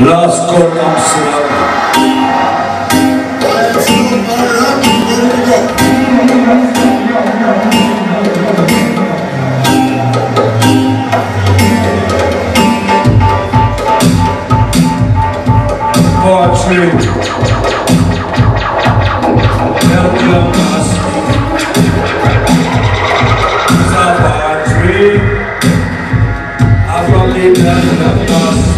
Last call Amsterdam. Part 3. Welcome us. It's our part 3. I've got to leave that in the past.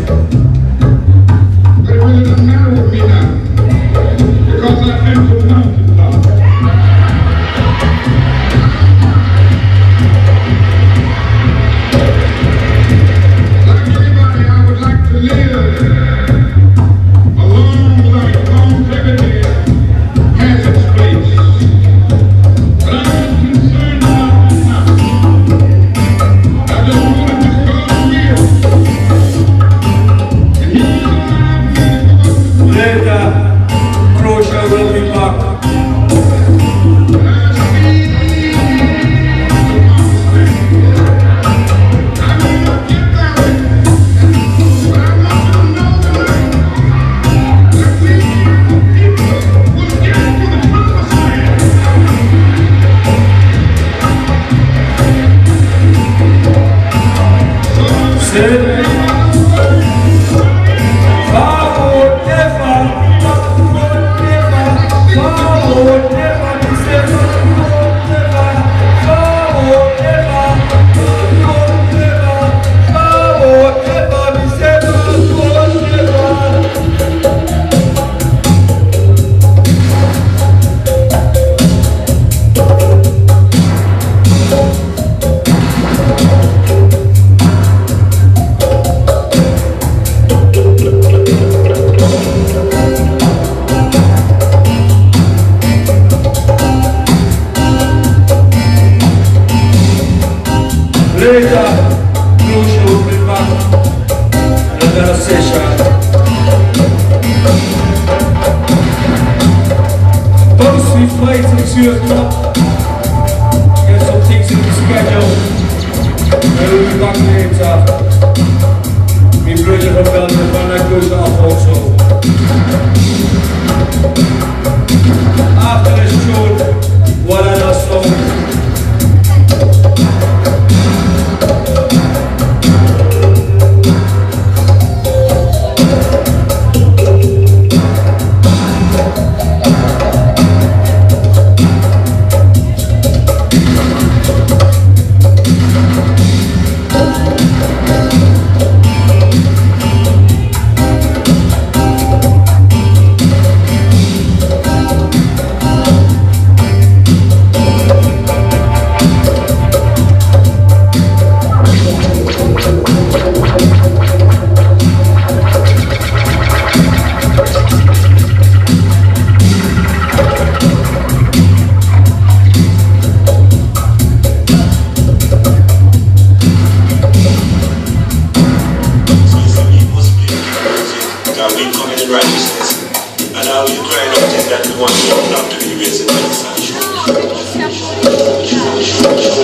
Because I came to the mountain top. Like everybody, I would like to live a long life. Longevity has its place. But I'm concerned about the mountain. I just want to discover real. And he's alive. Later. Croatia will be back. Later, Croatia will be back. Another session. Post we flight at 2 o'clock. Get some things in the schedule. I will be back later. My brother from Belgium, and that goes off also. After this tune, one other song.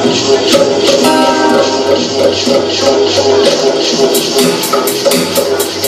Thank you.